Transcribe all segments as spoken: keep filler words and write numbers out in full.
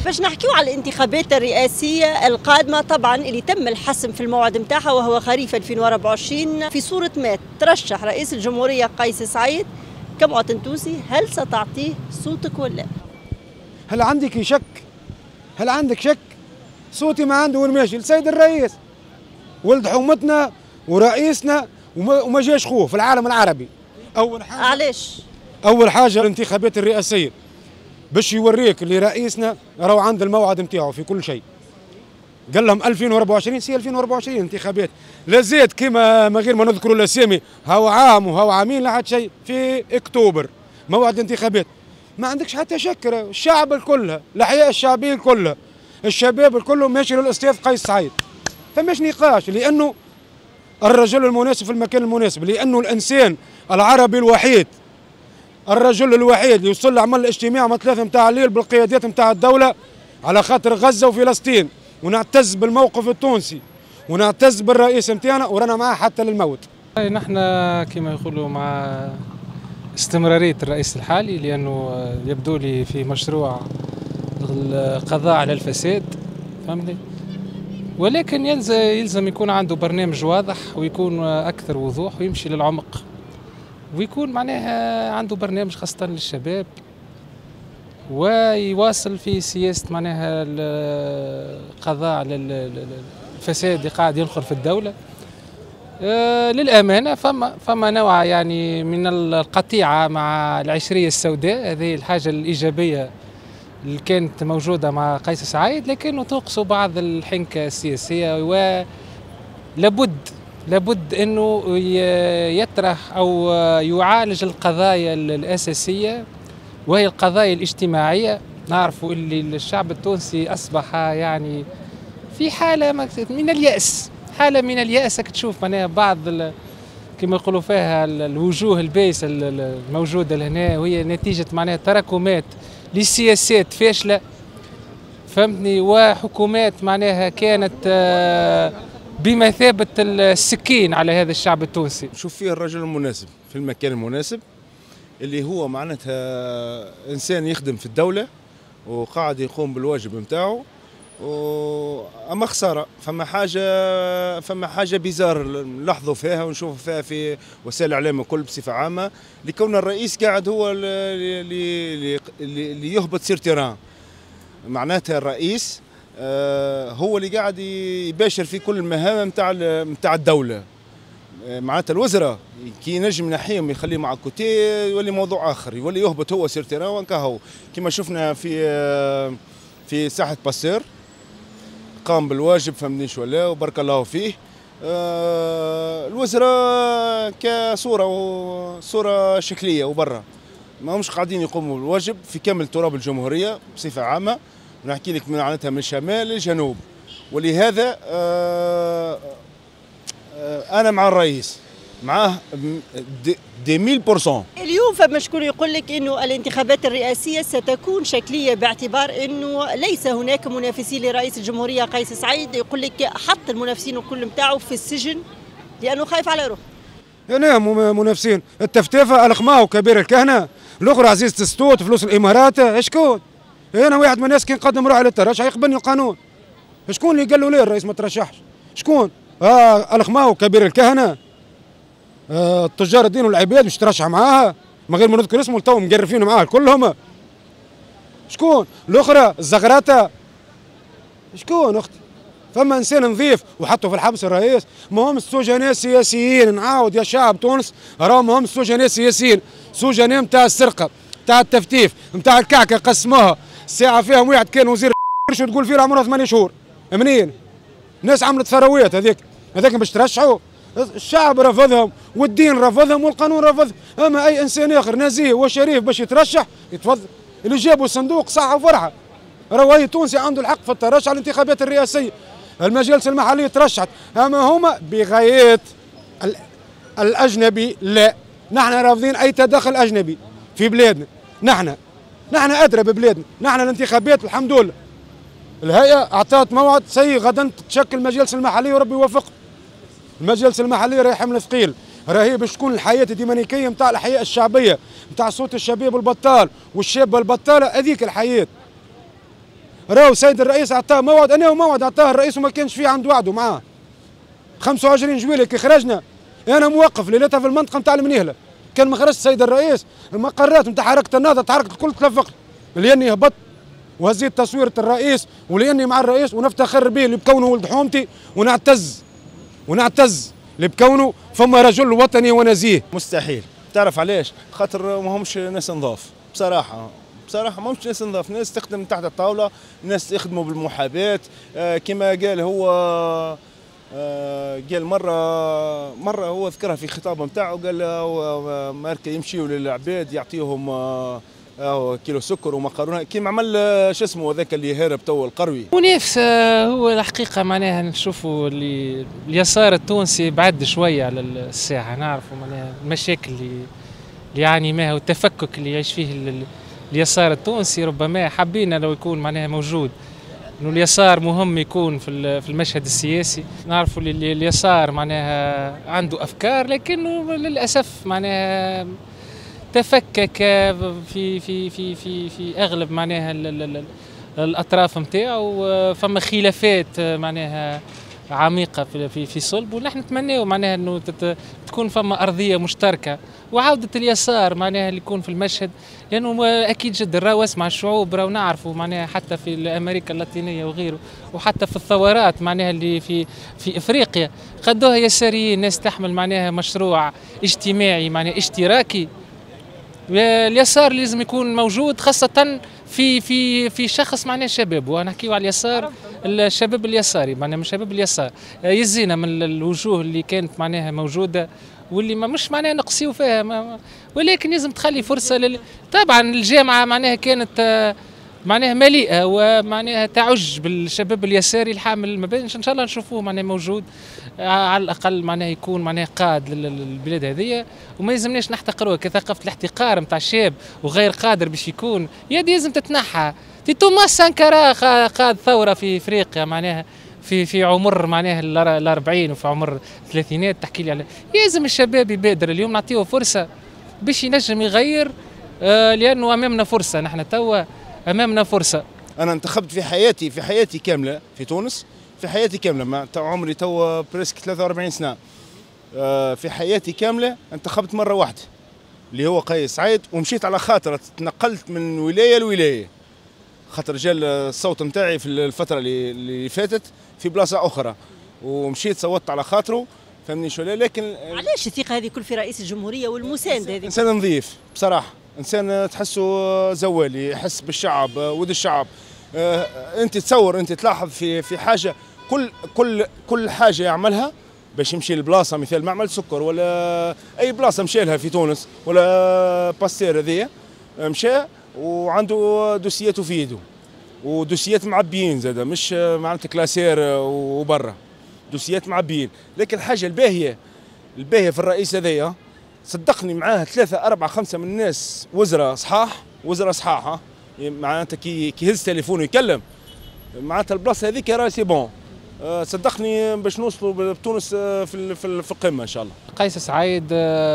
باش نحكيو على الانتخابات الرئاسية القادمة طبعا اللي تم الحسم في الموعد نتاعها وهو خريف ألفين وأربعة وعشرين. في صورة ما ترشح رئيس الجمهورية قيس سعيد كمواطن تونسي، هل ستعطيه صوتك ولا؟ هل عندك شك؟ هل عندك شك؟ صوتي ما عنده وين ماشي، السيد الرئيس ولد حومتنا ورئيسنا وما جاش خوه في العالم العربي. أول حاجة علاش؟ أول حاجة الانتخابات الرئاسية باش يوريك اللي رئيسنا راهو عند الموعد نتاعو في كل شيء. قال لهم ألفين وأربعة وعشرين سي ألفين وأربعة وعشرين انتخابات، لا زاد كيما ما غير ما نذكروا الاسامي هاو عام وهاو عامين لا حد شيء في اكتوبر موعد انتخابات. ما عندكش حتى شك، الشعب الكل، الاحياء الشعبيه الكل، الشباب الكل ماشي للاستاذ قيس سعيد. فماش نقاش، لانه الرجل المناسب في المكان المناسب، لانه الانسان العربي الوحيد، الرجل الوحيد اللي وصل لعمل الاجتماع من ثلاثة متاع الليل بالقيادات متاع الدولة على خاطر غزة وفلسطين، ونعتز بالموقف التونسي ونعتز بالرئيس متاعنا ورانا معاه حتى للموت. نحن كما يقولوا مع استمرارية الرئيس الحالي، لأنه يبدو لي في مشروع القضاء على الفساد، فهمتني؟ ولكن يلزم يكون عنده برنامج واضح ويكون أكثر وضوح ويمشي للعمق، ويكون معناها عنده برنامج خاصة للشباب، ويواصل في سياسة معناها القضاء على الفساد اللي قاعد ينخر في الدولة. آه للأمانة فما فما نوع يعني من القطيعة مع العشرية السوداء، هذه الحاجة الإيجابية اللي كانت موجودة مع قيس سعيد، لكنه تنقص بعض الحنكة السياسية، ولابد لابد أنه يطرح أو يعالج القضايا الأساسية وهي القضايا الاجتماعية. نعرفوا اللي الشعب التونسي أصبح يعني في حالة من اليأس، حالة من اليأس. تشوف معناها بعض كما يقولوا فيها الوجوه البائسة الموجودة لهنا، وهي نتيجة معناها تراكمات لسياسات فاشلة، فهمتني، وحكومات معناها كانت بمثابة السكين على هذا الشعب التونسي. نشوف فيه الرجل المناسب في المكان المناسب، اللي هو معناتها إنسان يخدم في الدولة وقاعد يقوم بالواجب متاعه. أما خسارة، فما حاجة فما حاجة بيزار نلاحظوا فيها ونشوفوا فيها في وسائل الإعلام الكل بصفة عامة، لكون الرئيس قاعد هو اللي اللي يهبط سير تيران. معناتها الرئيس هو اللي قاعد يباشر في كل المهام متاع متاع الدولة. معناتها الوزراء كي ينجم ينحيهم يخليه مع كوتي يولي موضوع آخر، يولي يهبط هو سير تيران وانكهو، كما شفنا في في ساحة باسير قام بالواجب، فهمنيش ولا، وبارك الله فيه. آه الوزراء كصورة صورة شكلية وبرا ما همش قاعدين يقوموا بالواجب في كامل تراب الجمهورية بصفة عامة، ونحكي لك معناتها من الشمال للجنوب. ولهذا آه آه أنا مع الرئيس، معاه دي ميل بورسون. اليوم فما شكون يقول لك انه الانتخابات الرئاسيه ستكون شكليه باعتبار انه ليس هناك منافسين لرئيس الجمهوريه قيس سعيد، يقول لك حط المنافسين الكل نتاعو في السجن لانه خايف على روحه. نعم منافسين، التفتافه الخماو كبير الكهنه، الاخرى عزيزه الستوت فلوس الامارات، شكون؟ انا واحد من الناس كي نقدم روحي للترشح يقبلني القانون. شكون اللي قال له ليه الرئيس ما ترشحش؟ شكون؟ اه الخماو كبير الكهنه، آه تجار الدين والعباد مش ترشح معاها من غير ما نذكر اسمه، تو مقرفين معاها كلهم. شكون؟ الاخرى الزغراته، شكون اختي؟ فما انسان نظيف وحطوا في الحبس الرئيس. ما هم السجناء سياسيين، نعاود يا شعب تونس، راهم ما هم السجناء سياسيين، سجناء نتاع السرقه، نتاع التفتيف، نتاع الكعكه قسموها، الساعه فيهم واحد كان وزير شو تقول فيه عمره ثمانية شهور. منين؟ ناس عملت ثروات، هذيك هذاك باش ترشحوا؟ الشعب رفضهم والدين رفضهم والقانون رفضهم. اما اي انسان اخر نزيه وشريف باش يترشح يتفضل، اللي جابوا الصندوق صحه وفرحه. راهو اي تونسي عنده الحق في الترشح على الانتخابات الرئاسيه. المجالس المحليه ترشحت، اما هما بغايه الاجنبي لا، نحن رافضين اي تدخل اجنبي في بلادنا. نحن نحن ادرى ببلادنا، نحن الانتخابات الحمد لله الهيئه اعطت موعد سي غدا تشكل المجالس المحليه وربي يوفقهم. المجالس المحليه راهي حمل ثقيل، راهي باش تكون الحياه الديمقراطيه نتاع الحياه الشعبيه، نتاع صوت الشباب البطال والشابه البطاله، هذيك الحياه. راهو السيد الرئيس عطاه موعد، انا موعد عطاه الرئيس وما كانش فيه عنده وعده معاه. خمسة وعشرين جويلية كي خرجنا انا موقف ليلتها في المنطقه نتاع المنيهله، كان ما خرجش السيد الرئيس المقرات نتاع حركه النهضه تحركت الكل تلفقت، لاني هبطت وهزيت تصويره الرئيس ولاني مع الرئيس ونفتخر به اللي بكونه ولد حومتي، ونعتز ونعتز اللي بكونه فما رجل وطني ونزيه. مستحيل. تعرف علاش؟ خاطر ما همش ناس نظاف بصراحه، بصراحه ما همش ناس نظاف، ناس تخدم تحت الطاوله، ناس يخدموا بالمحاباه. آه كما قال هو آه قال مره مره هو ذكرها في خطابه نتاعو، قال هو ماركه يمشيوا للعباد يعطيهم آه آه كيلو سكر ومقارونه كيما عمل شو اسمه هذاك اللي هارب تو القروي. منافسه هو الحقيقه معناها نشوفوا اللي اليسار التونسي بعد شويه على الساحه، نعرفوا معناها المشاكل اللي اللي يعاني منها والتفكك اللي يعيش فيه اليسار التونسي. ربما حبينا لو يكون معناها موجود انه اليسار مهم يكون في في المشهد السياسي. نعرفوا اللي اليسار معناها عنده افكار لكنه للاسف معناها تفكك في في في في في اغلب معناها الاطراف نتاعو، فما خلافات معناها عميقه في في في صلب، ونحن نتمناو معناها انه تكون فما ارضيه مشتركه وعوده اليسار معناها اللي يكون في المشهد، لانه اكيد جدا راهو اسمع الشعوب راهو نعرفوا معناها حتى في امريكا اللاتينيه وغيره، وحتى في الثورات معناها اللي في في افريقيا قدوها يساريين، ناس تحمل معناها مشروع اجتماعي معناها اشتراكي. اليسار لازم يكون موجود خاصة في في في شخص معناه شباب، وانا نحكيو على اليسار الشباب اليساري معناها من شباب اليسار، يزينا من الوجوه اللي كانت معناها موجودة واللي ما مش معناها نقصيو فيها، ولكن لازم تخلي فرصة لل... طبعا الجامعة معناها كانت معناها مليئة ومعناها تعج بالشباب اليساري الحامل المبادئ، ان شاء الله نشوفوه معناها موجود على الاقل معناها يكون معناها قاد للبلاد هذيا، وما يلزمناش نحتقروه كثقافة الاحتقار نتاع الشاب وغير قادر باش يكون، يا لازم تتنحى. تي توماس سانكارا قاد ثورة في افريقيا معناها في في عمر معناها الأربعين وفي عمر الثلاثينات، تحكي لي على لازم الشباب يبادر اليوم، نعطيه فرصة باش ينجم يغير، آه لأنه أمامنا فرصة، نحن توا أمامنا فرصة. أنا انتخبت في حياتي في حياتي كاملة في تونس، في حياتي كاملة مع عمري توا بريسك ثلاثة وأربعين سنة، آه في حياتي كاملة انتخبت مرة واحدة اللي هو قيس سعيد، ومشيت على خاطر تنقلت من ولاية لولاية، خاطر جا الصوت نتاعي في الفترة اللي فاتت في بلاصة أخرى، ومشيت صوتت على خاطره، فهمني شو. لكن علاش الثقة هذه كل في رئيس الجمهورية والمساند هذه؟ إنسان نظيف بصراحة، إنسان تحسه زوالي، يحس بالشعب ود الشعب. آه أنت تصور أنت تلاحظ في في حاجة، كل كل كل حاجة يعملها باش يمشي لبلاصة، مثال معمل سكر ولا أي بلاصة مشى لها في تونس ولا باستير هذيا مشى وعنده دوسياته في يده، ودوسيات معبيين زاده، مش معناتها كلاسير وبرا، دوسيات معبيين. لكن الحاجه الباهيه الباهيه في الرئيس هذايا صدقني معاه ثلاثه اربعه خمسه من الناس وزراء صحاح، وزراء صحاح معناتها كي كي يهز تليفونه يكلم معناتها البلاصه هذيك راهي سي بون، صدقني باش نوصلوا بتونس في في القمه ان شاء الله. قيس سعيد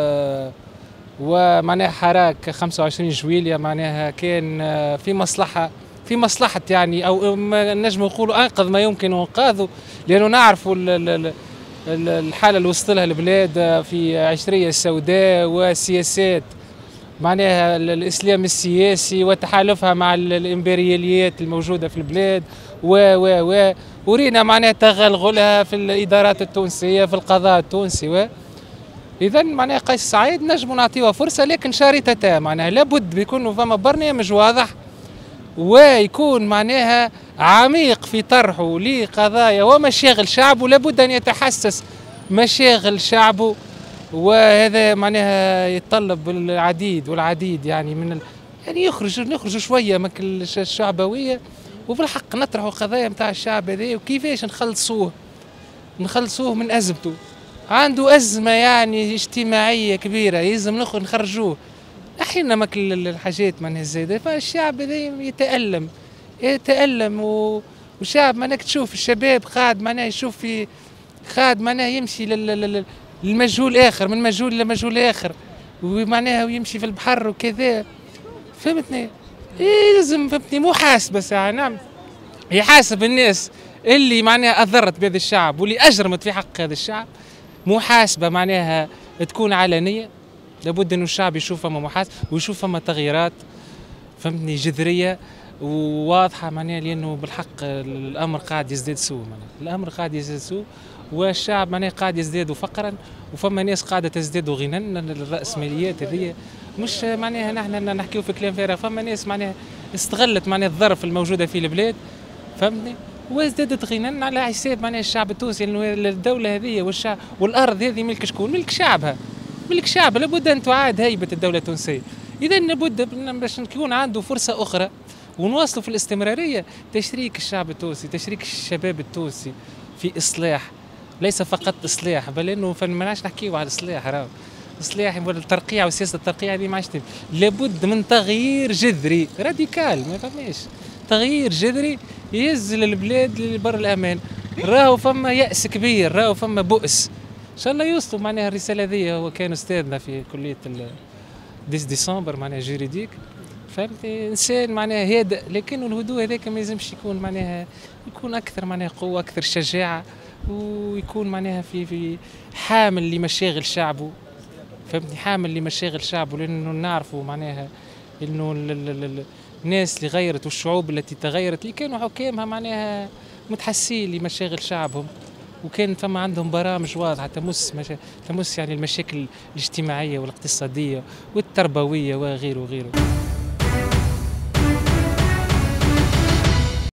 ومعناها حراك خمسة وعشرين جويلية معناها كان في مصلحة في مصلحة يعني، أو نجم نقولوا أنقذ ما يمكن إنقاذه، لأنه نعرفوا الحالة اللي وصلت لها البلاد في عشرية سوداء وسياسات معناها الإسلام السياسي وتحالفها مع الإمبرياليات الموجودة في البلاد و و و ورينا معناها تغلغلها في الإدارات التونسية في القضاء التونسي. و إذا معناها قيس سعيد نجم نعطيوها فرصة، لكن شريطتها معناها لابد بيكون فما برنامج واضح ويكون معناها عميق في طرحه لقضايا ومشاغل شعبه، لابد أن يتحسس مشاغل شعبه، وهذا معناها يتطلب العديد والعديد يعني من ال... يعني يخرج نخرج شوية من الشعبوية، وبالحق نطرحوا قضايا نتاع الشعب هذا وكيفاش نخلصوه نخلصوه من أزمته. عنده أزمة يعني اجتماعية كبيرة يلزم نخرج نخرجوه، أحيانا ماكل الحاجات من الزايدة، فالشعب هذا يتألم يتألم و... وشعب معناك تشوف الشباب قاعد معناه يشوف في قاعد معناه يمشي لل... للمجهول آخر، من مجهول لمجهول آخر، ومعناها ويمشي في البحر وكذا، فهمتني؟ إيه لازم فهمتني محاسبة ساعة. نعم يحاسب الناس اللي معناها اضرت بهذا الشعب واللي اجرمت في حق هذا الشعب محاسبه معناها تكون علنيه. لابد انه الشعب يشوف فما محاسبه ويشوف فما تغييرات فهمتني جذريه وواضحه معناها، لانه بالحق الامر قاعد يزداد سوء، معناها الامر قاعد يزداد سوء والشعب معناها قاعد يزداد فقرا، وفما ناس قاعده تزداد غنى. الراسماليات هذه مش معناها نحن نحكيو في كلام فارغ، فما ناس معناها استغلت معناها الظرف الموجوده في البلاد فهمتني وازدادت غنى على حساب معناها الشعب التونسي، لانه الدوله هذه والشعب والارض هذه ملك شكون؟ ملك شعبها، ملك شعب. لابد ان تعاد هيبه الدوله التونسيه. اذا لابد باش نكون عنده فرصه اخرى ونواصلوا في الاستمراريه تشريك الشعب التونسي، تشريك الشباب التونسي في اصلاح، ليس فقط اصلاح بل انه ما نعرفش نحكيو على الاصلاح، راهو اصلاح الترقيع وسياسه الترقيع هذه ما عادش. لابد من تغيير جذري راديكال، ما فماش تغيير جذري يهز البلاد لبر الامان. راهو فما يأس كبير، راهو فما بؤس. ان شاء الله يوصلوا معناها الرساله هذه. هو كان استاذنا في كليه ديس ديسمبر معناها جيريديك، فهمتي انسان معناها هادئ، لكن الهدوء هذاك ما يلزمش يكون معناها يكون اكثر معناها قوه، اكثر شجاعه، ويكون معناها في في حامل لمشاغل شعبه، فهمتني حامل لمشاغل شعبه. لانه نعرفوا معناها انه الناس اللي غيرت والشعوب التي تغيرت اللي كانوا حكامها معناها متحسين لمشاغل شعبهم، وكان فما عندهم برامج واضحه تمس مشا... تمس يعني المشاكل الاجتماعيه والاقتصاديه والتربويه وغيره وغيره.